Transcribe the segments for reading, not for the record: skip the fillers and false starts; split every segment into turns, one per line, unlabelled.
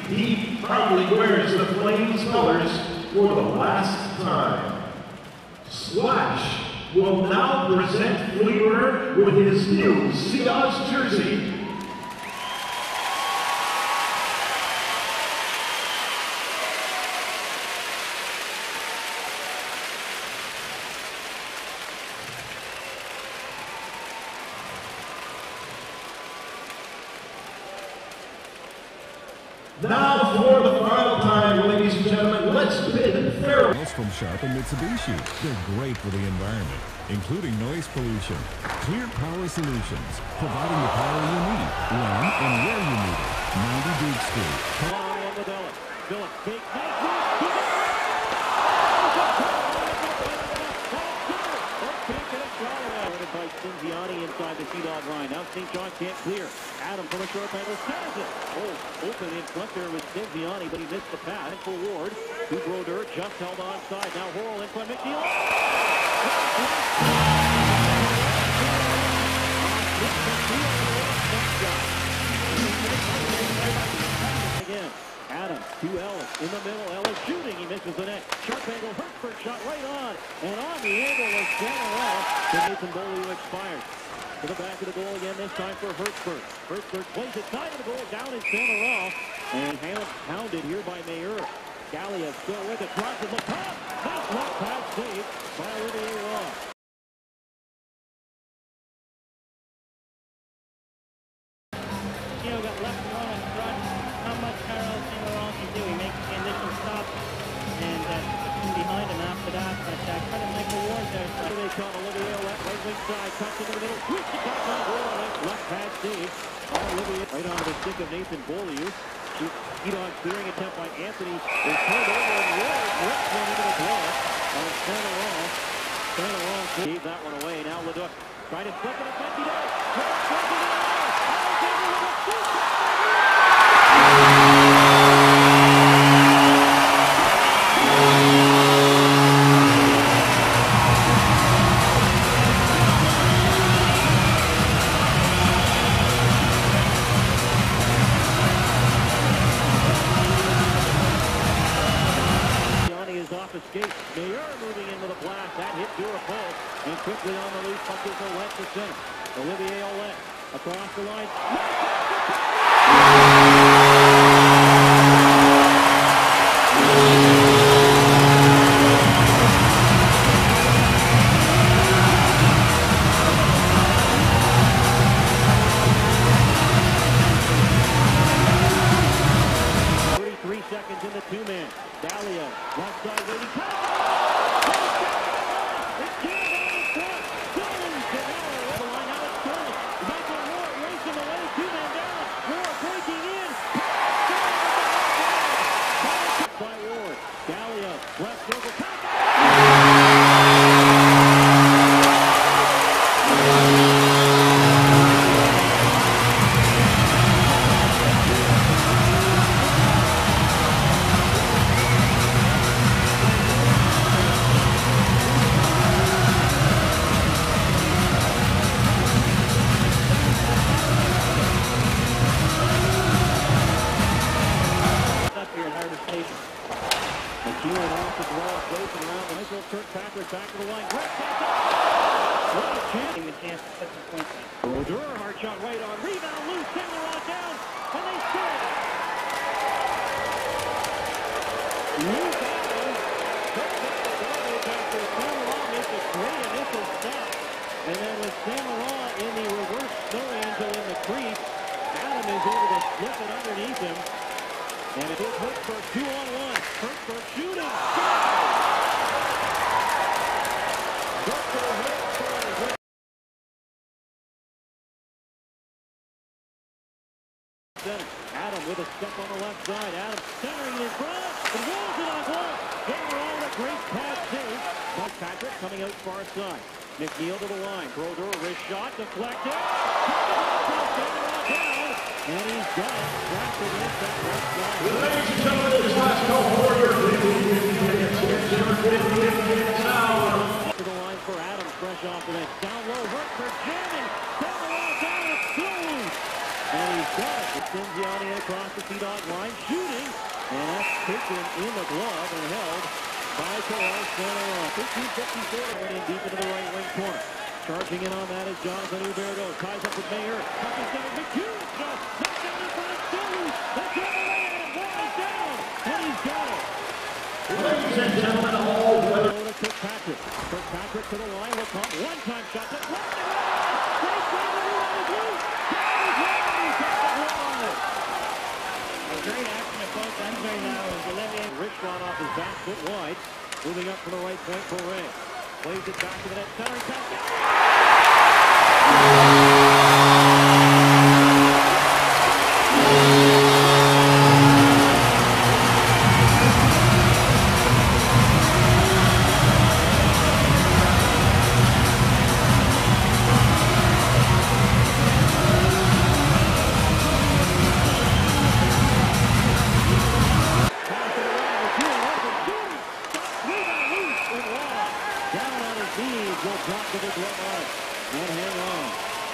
he proudly wears the Flames colors for the last time. Splash will now present Fleeper with his new Seahawks jersey. Now for the final time, ladies and gentlemen, let's bid farewell.
From Sharp and Mitsubishi. They're great for the environment, including noise pollution. Clear Power Solutions, providing the power you need, when and where you need it. 90 Duke Street.
On with Ellis. Phillips, big by Stinziani inside the T-dog line. Now St. John can't clear. Adam from a short angle says it. Oh, open in front there was Stinziani, but he missed the pass for Ward. To Brodeur, just held onside. Now Horrell in front. MacNeil. Again. Adam to Ellis in the middle. Ellis shooting. He misses the net. Sharp angle. Hertzberg shot right on. And on the angle was Stanislav. The Nathan Beaulieu expired. To the back of the goal again, this time for Hertzberg. Hertzberg plays it side of the goal. Down is Samaroff. And pounded here by Mayer. Galiev still with it. Crosses the top. Nice left pass saved by Olivier Ouellet.
Got left and in front. Not much Carol Samaroff can do. He makes the initial stop and puts him behind him after that. But credit Michael Ward there.
They call Olivier Ouellet, right wing side, cuts into the middle, shoots the top on goal, left pad save. Olivier right onto the stick of Nathan Beaulieu. T-dog clearing attempt by Anthony. They turned over and Ward rips one into the glove on Stanislav. Stanislav gave that one away. Now Leduc trying to slip it. He does. Escape. Mayer moving into the blast. That hit to a post. And quickly on the loose, punches Ouellet to center. Olivier Ouellet across the line. Seconds in the two-man. Galiev, left side waiting. It's the line out of Sterling. Michael Ward racing away. Two-man down. Ward breaking in. By Ward. Galiev, left circle. Michael Kirkpatrick back to the line. What a chance. Brodeur, hard shot right on. Rebound loose. Samaroff down. And they score. Loose out. Kirkpatrick after Samaroff makes a great initial stop. And then with Samaroff in the reverse snow angel in the crease, Adam is able to slip it underneath him. And it is Hertzberg 2-on-1. Hertzberg shooting. Adam with a step on the left side. Adam centering in front. And rolls it on goal. Getting all the great pass save. Kirkpatrick coming out far side. MacNeil to the line. Brodeur, wrist shot. Deflected. And he's got it. Trapped against that left side.
Ladies and gentlemen, this last call for your
to the line for Adams, fresh off the net. Down low, Hertzberg jamming. Samaroff down, it's through. And he's got it. Stinziani across the C-dot line, shooting, and that's taken in the glove and held by Terrell Stanley. 15:54 went in deep into the right wing corner. Charging in on that is Jonathan Huberdeau. Ties up with Mayer. Touches down McHugh. Knocked down in front of Stewart. That's on the way and it flies down. And he's got it.
Ladies and gentlemen, all weather.
Kirkpatrick. Kirkpatrick to the line. Will come. One-time shot. That's left and right. Great play by Ouellet. He's got it wide.
A great action at both ends right now as Olivier.
Rich shot off his back foot wide. Moving up from the right point for Ray. Plays it back to the net. Center pass. Drop to the glove line. And hang on.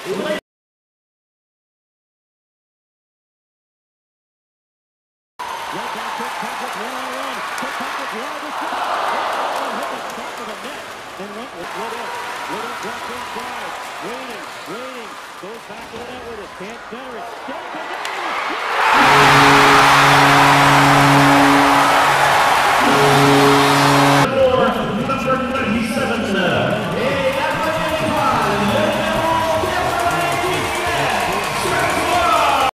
Right back to Kirkpatrick, one-on-one. Kirkpatrick wide the shot. Hit the top of the net. And went with Leduc. Leduc dropped inside. Waiting. Goes back to the net with it. Can't center it. Steps it down.